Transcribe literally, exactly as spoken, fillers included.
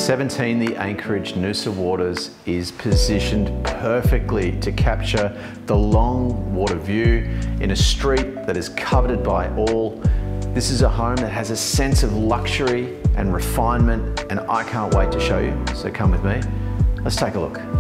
seventeen, the Anchorage Noosa Waters is positioned perfectly to capture the long water view in a street that is coveted by all. This is a home that has a sense of luxury and refinement, and I can't wait to show you, so come with me. Let's take a look.